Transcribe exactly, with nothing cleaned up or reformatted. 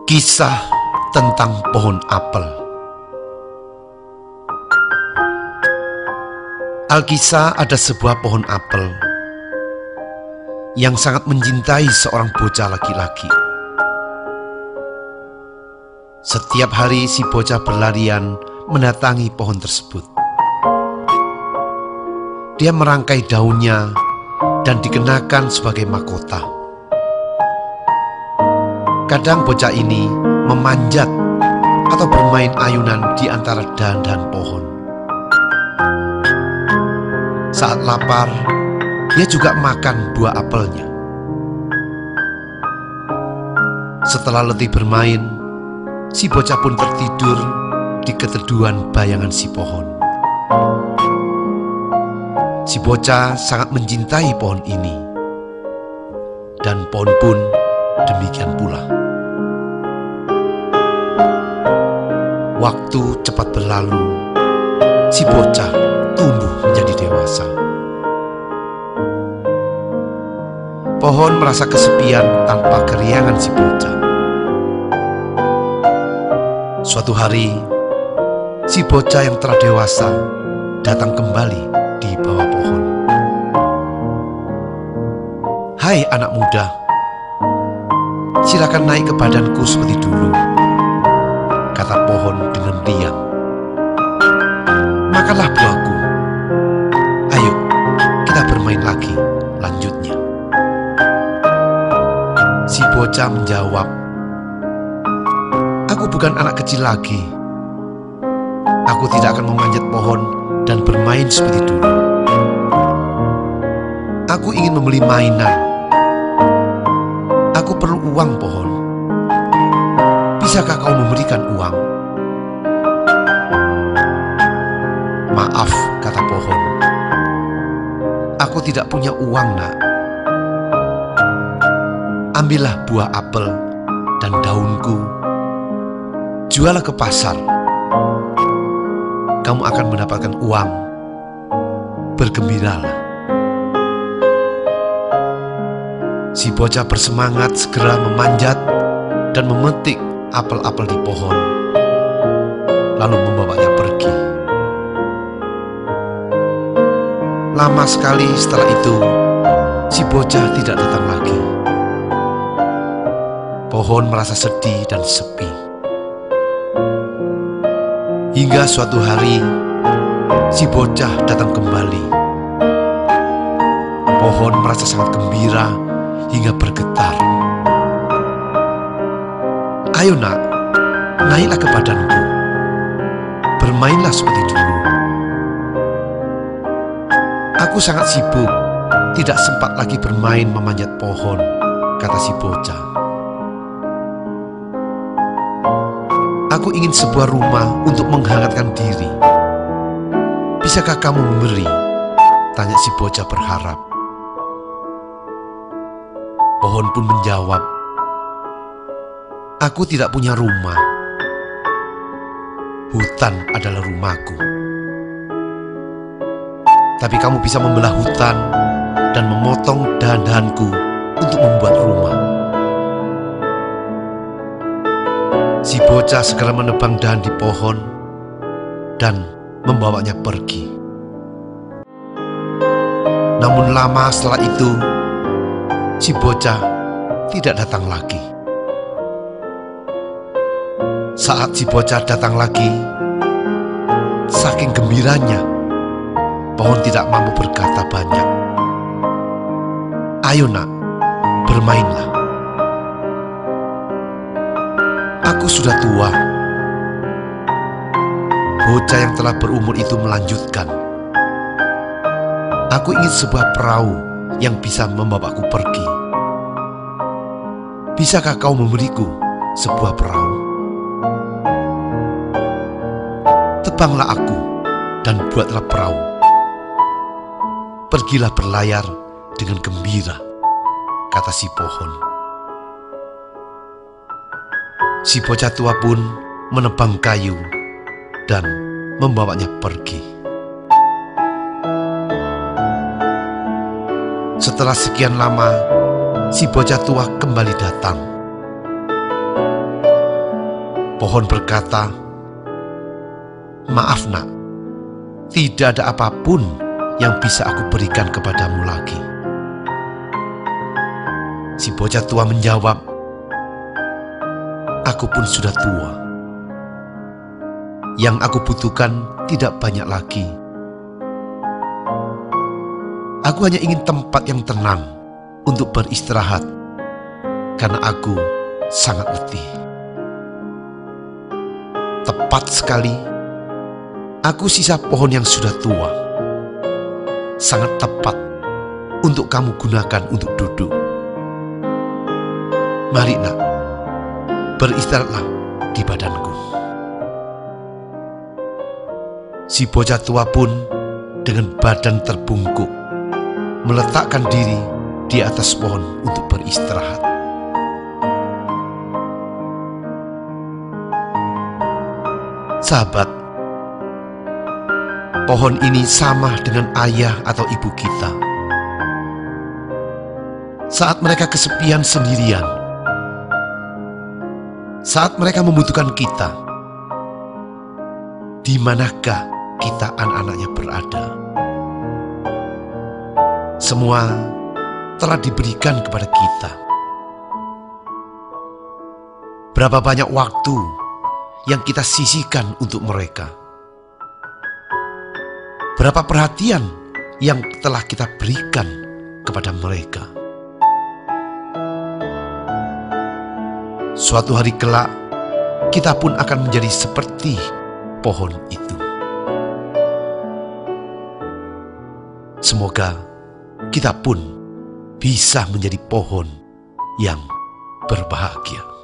Kisah tentang pohon apel. Alkisah ada sebuah pohon apel yang sangat mencintai seorang bocah laki-laki. Setiap hari si bocah berlarian mendatangi pohon tersebut. Dia merangkai daunnya dan dikenakan sebagai mahkota. Kadang bocah ini memanjat atau bermain ayunan di antara dahan-dahan pohon. Saat lapar, dia juga makan buah apelnya. Setelah letih bermain, si bocah pun tertidur di keteduhan bayangan si pohon. Si bocah sangat mencintai pohon ini, dan pohon pun demikian pula. Waktu cepat berlalu, si bocah tumbuh menjadi dewasa. Pohon merasa kesepian tanpa keriangan si bocah. Suatu hari, si bocah yang telah dewasa datang kembali di bawah pohon. "Hai anak muda, silakan naik ke badanku seperti dulu," kata pohon dengan riang. "Makanlah buahku. Ayo, kita bermain lagi," lanjutnya. Si bocah menjawab, "Aku bukan anak kecil lagi. Aku tidak akan memanjat pohon dan bermain seperti dulu. Aku ingin membeli mainan. Aku perlu uang, pohon. Bisakah kau memberikan uang?" "Maaf," kata pohon. "Aku tidak punya uang, nak. Ambillah buah apel dan daunku. Jualah ke pasar. Kamu akan mendapatkan uang. Bergembiralah." Si bocah bersemangat segera memanjat dan memetik apel-apel di pohon, lalu membawanya pergi. Lama sekali setelah itu, si bocah tidak datang lagi. Pohon merasa sedih dan sepi. Hingga suatu hari, si bocah datang kembali. Pohon merasa sangat gembira hingga bergetar. "Ayo nak, naiklah ke badanku. Bermainlah seperti dulu." "Aku sangat sibuk, tidak sempat lagi bermain memanjat pohon," kata si bocah. "Aku ingin sebuah rumah untuk menghangatkan diri. Bisakah kamu memberi?" tanya si bocah berharap. Pohon pun menjawab, "Aku tidak punya rumah. Hutan adalah rumahku. Tapi kamu bisa membelah hutan dan memotong dahan-dahanku untuk membuat rumah." Si bocah segera menebang dahan di pohon dan membawanya pergi. Namun lama setelah itu, si bocah tidak datang lagi. Saat si bocah datang lagi, saking gembiranya, pohon tidak mampu berkata banyak. "Ayo nak, bermainlah. Aku sudah tua." Bocah yang telah berumur itu melanjutkan, "Aku ingin sebuah perahu yang bisa membawaku pergi. Bisakah kau memberiku sebuah perahu? Tebanglah aku dan buatlah perahu. Pergilah berlayar dengan gembira," kata si pohon. Si bocah tua pun menebang kayu dan membawanya pergi. Setelah sekian lama, si bocah tua kembali datang. Pohon berkata, "Maaf nak, tidak ada apapun yang bisa aku berikan kepadamu lagi." Si bocah tua menjawab, "Aku pun sudah tua. Yang aku butuhkan tidak banyak lagi. Aku hanya ingin tempat yang tenang untuk beristirahat, karena aku sangat letih." Tepat sekali, aku sisa pohon yang sudah tua. Sangat tepat untuk kamu gunakan untuk duduk. Mari nak, beristirahatlah di badanku. Si bocah tua pun dengan badan terbungkuk meletakkan diri di atas pohon untuk beristirahat. Sahabat, pohon ini sama dengan ayah atau ibu kita. Saat mereka kesepian sendirian, saat mereka membutuhkan kita, di manakah kita anak-anaknya berada? Semua telah diberikan kepada kita. Berapa banyak waktu yang kita sisihkan untuk mereka? Berapa perhatian yang telah kita berikan kepada mereka? Suatu hari kelak, kita pun akan menjadi seperti pohon itu. Semoga kita pun bisa menjadi pohon yang berbahagia.